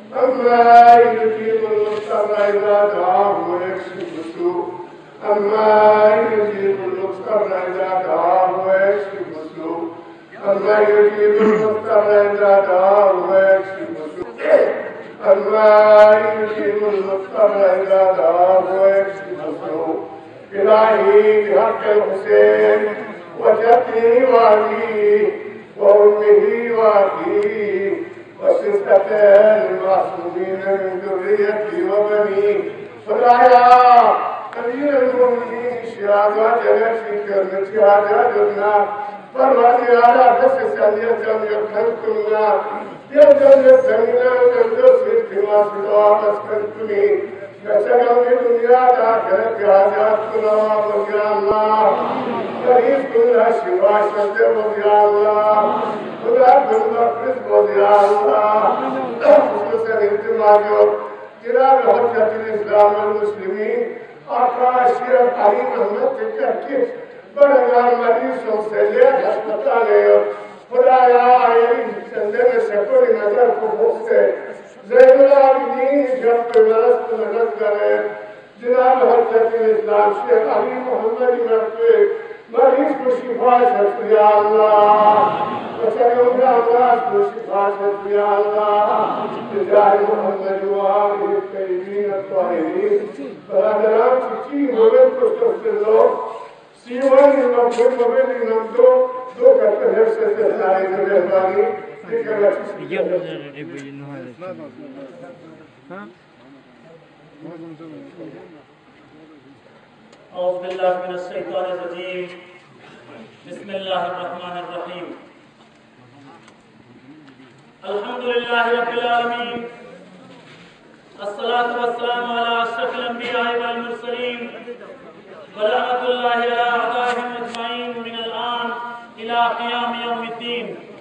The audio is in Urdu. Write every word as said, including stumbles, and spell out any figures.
أما يجيب المضطر إذا دعاه ويكشف السوء أما يجيب المضطر إذا دعاه ويكشف السوء أما يجيب المضطر إذا دعاه ويكشف السوء أما يجيب المضطر إذا دعاه ويكشف السوء إلهي بحق الحسين وجدي وأبيه وأمه وأخيه وستتين المعصومين من ذريتي وبني خدايا أمير المؤمنين شهادات نفسي كرمت شهاداتنا فرمتي على قصص أن يتم يرحمكمنا يتم يتمنا وتنتصر كما سدوا مسكنتني فسلم الدنيا آخرت حاجاتنا ويا الله قريب كل الشفاء شد يا الله خدا كل رزق يا الله خصوصا انتماء جناب حجة الإسلام والمسلمين آقا الشيخ علي محمد تكركش بڑا مریضوں سے لے ہسپتال خدایا یعنی چندے سکوری نظر کو بھوک سے زین العابدین جب پہ مرست مدد کرے جناب حضرت الاسلام شیخ علی محمد مرتے مریض کو شفا شفا یا اللہ وسلم امراض کو شفا شفا یا اللہ بجاہ محمد وآلہ الطیبین الطاہرین برادران چچی مومن کو استغفر لو سیوانی نمبر مومن نمبر دو کرتے ہیں سے تحرائے مہربانی أعوذ بالله من الشيطان الرجيم بسم الله الرحمن الرحيم الحمد لله رب العالمين الصلاة والسلام على أشرف الأنبياء والمرسلين ورحمة الله على أعدائهم أجمعين من الآن إلى قيام يوم الدين